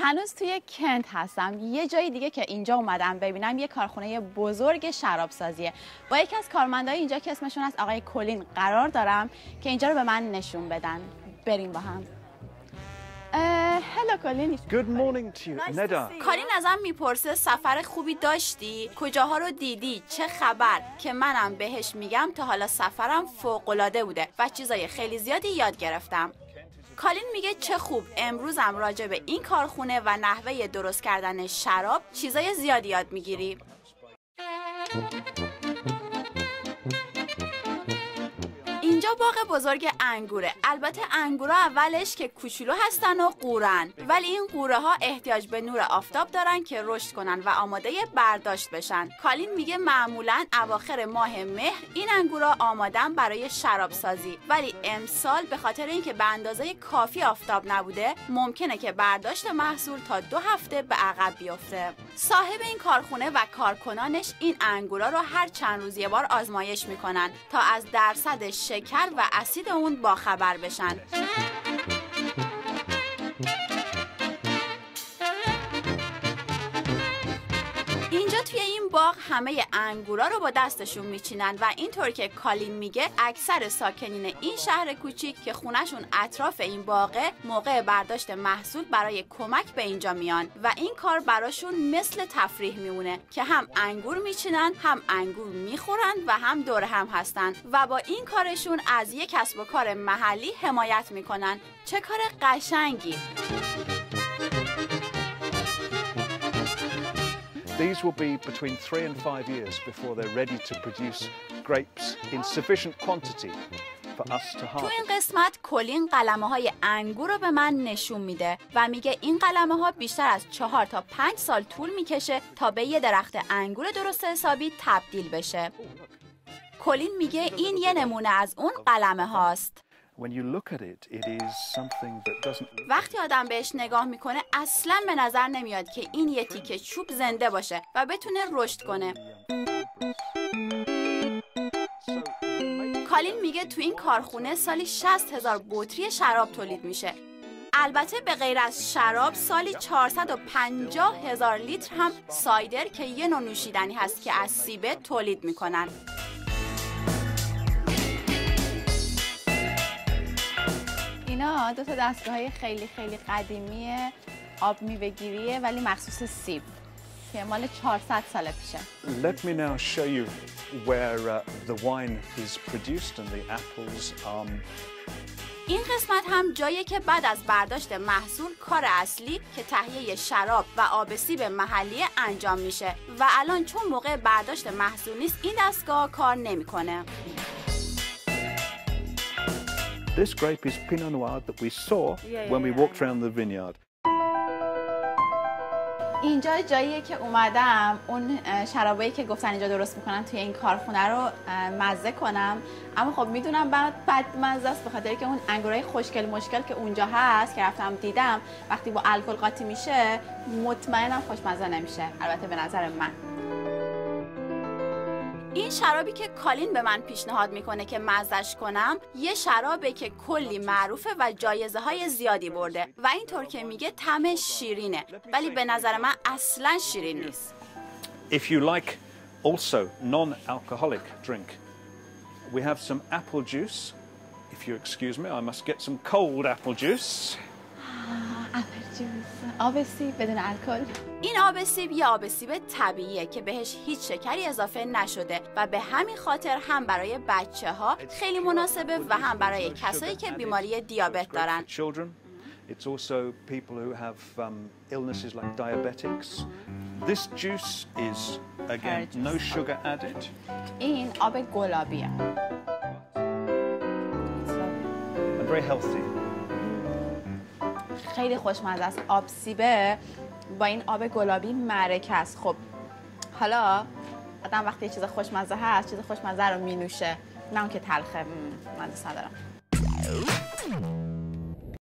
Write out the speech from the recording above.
هنوز توی کنت هستم. یه جای دیگه که اینجا اومدم ببینم یه کارخونه بزرگ شرابسازیه. با یکی از کارمندای اینجا که اسمشون از آقای کلین قرار دارم که اینجا رو به من نشون بدن. بریم با هم. هلو کلین. Good morning to you, Neda. کلین ازم میپرسه سفر خوبی داشتی؟ کجاها رو دیدی؟ چه خبر؟ که منم بهش میگم تا حالا سفرم فوق‌العاده بوده و چیزای خیلی زیادی یاد گرفتم. کالین میگه چه خوب، امروزم راجع به این کارخونه و نحوه درست کردن شراب چیزای زیادی یاد میگیری. اینجا باغ بزرگ انگوره. البته انگورا اولش که کوچولو هستن و قورن، ولی این قوره ها احتیاج به نور آفتاب دارن که رشد کنن و آماده برداشت بشن. کالین میگه معمولاً اواخر ماه مهر این انگورا آمادن برای شراب سازی، ولی امسال به خاطر اینکه به اندازه کافی آفتاب نبوده ممکنه که برداشت محصول تا 2 هفته به عقب بیفته. صاحب این کارخونه و کارکنانش این انگورا رو هر چند روز یه بار آزمایش میکنن تا از درصد شکر و اسید اون باخبر بشن. اینجا توی این باغ همه انگورا رو با دستشون میچینن و اینطور که کالین میگه اکثر ساکنین این شهر کوچیک که خونشون اطراف این باغه موقع برداشت محصول برای کمک به اینجا میان و این کار براشون مثل تفریح میمونه که هم انگور میچینن، هم انگور میخورن و هم دور هم هستن و با این کارشون از یک کسب و کار محلی حمایت میکنن. چه کار قشنگی! These will be between 3 and 5 years before they're ready to produce grapes in sufficient quantity for us to harvest. تو این قسمت کلین قلمه‌های انگور رو به من نشون میده و میگه این قلمه‌ها بیشتر از 4 تا 5 سال طول میکشه تا به یه درخت انگور درست حسابی تبدیل بشه. کلین میگه این یه نمونه از اون قلمه هاست. When you look at it, it is something that doesn't. وقتی آدم بهش نگاه میکنه اصلاً به نظر نمیاد که این یه تیکه چوب زنده باشه و بتونه رشد کنه. کالین میگه تو این کارخونه سالی 60,000 بطری شراب تولید میشه. البته به غیر از شراب سالی 450,000 لیتر هم سایدر که یه نوع نوشیدنی هست که از سیبه تولید میکنن. اینا 2 تا دستگاه خیلی قدیمی آب میوه‌گیریه ولی مخصوص سیب که مال 400 سال پیشه. Let me now show you where the wine is produced and the apples. این قسمت هم جاییه که بعد از برداشت محصول کار اصلی که تهیه شراب و آب سیب محلی انجام میشه و الان چون موقع برداشت محصول نیست این دستگاه کار نمیکنه. This grape is Pinot Noir that we saw when we walked around the vineyard. اینجا جاییه که اومدم اون شرابایی که گفتن اینجا درست میکنن توی این کارخونه رو مزه کنم، اما خب میدونم بد مزه است به خاطر که اون انگورای خوشگل مشکل که اونجا هست که رفتم دیدم وقتی با الکل قاطی میشه مطمئنم خوشمزه نمیشه، البته به نظر من. این شرابی که کالین به من پیشنهاد میکنه که مزهش کنم یه شرابه که کلی معروفه و جایزه های زیادی برده و اینطور که میگه طعمش شیرینه ولی به نظر من اصلا شیرین نیست. If you like also non-alcoholic drink, we have some apple juice. If you excuse me, I must get some cold apple juice. apple juice. آب سیب بدون الکل. این آب سیب یه آب سیب طبیعیه که بهش هیچ شکری اضافه نشده و به همین خاطر هم برای بچه‌ها خیلی مناسبه و هم برای کسایی که بیماری دیابت دارن. It's also people who have illnesses like diabetics. This juice is again no sugar added. این آب گلابیه. And very healthy. خیلی خوشمزه است. آب سیبه با این آب گلابی معرکه است. خب حالا آدم وقتی یه چیز خوشمزه هست چیز خوشمزه رو می نوشه، نه اون که تلخه. من دوست ندارم.